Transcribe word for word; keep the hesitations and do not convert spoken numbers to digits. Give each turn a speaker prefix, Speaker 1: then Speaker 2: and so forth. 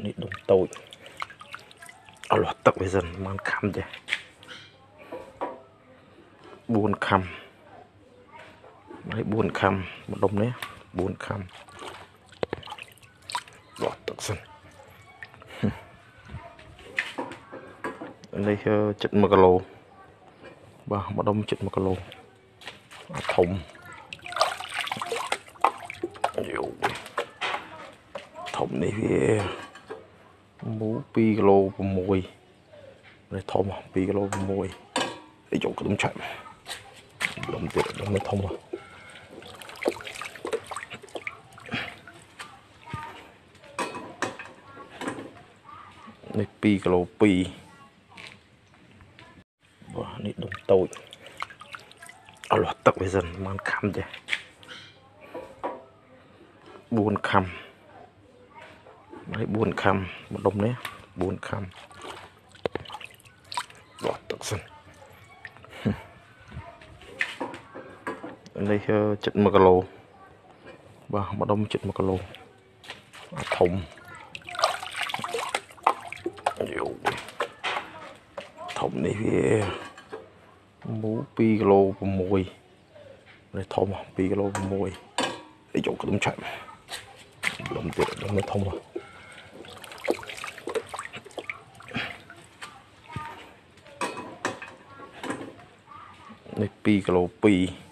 Speaker 1: នេះដុំតូចអត់លាស់ទឹកវាសិនមិនខំទេបួនខំហើយបួនខំម្ដុំនេះបួនខំលាស់ទឹកសិននេះចិត្តមួយគីឡូបាទម្ដុំចិត្តមួយគីឡូធំយោធំនេះវាមូពីរគីឡូ៦នេះធំពីរគីឡូ៦ហើយយកក្ដុំឆាប់ក្ដុំទៀតក្ដុំនេះធំនេះពីរគីឡូពីរបាទនេះដុំតូចអត់លាស់ទឹកវាសិនមិនខំទេបួនខំហើយបួនខំម្ដុំនេះបួនខំលាស់ទឹកសិននេះចិត្តមួយគីឡូបាទម្ដុំចិត្តមួយគីឡូធំយោធំនេះវាមូពីរគីឡូ៦នេះធំពីរគីឡូ៦ហើយយកក្ដុំឆាប់ក្ដុំទៀតក្ដុំនេះធំនេះពីរគីឡូពីរ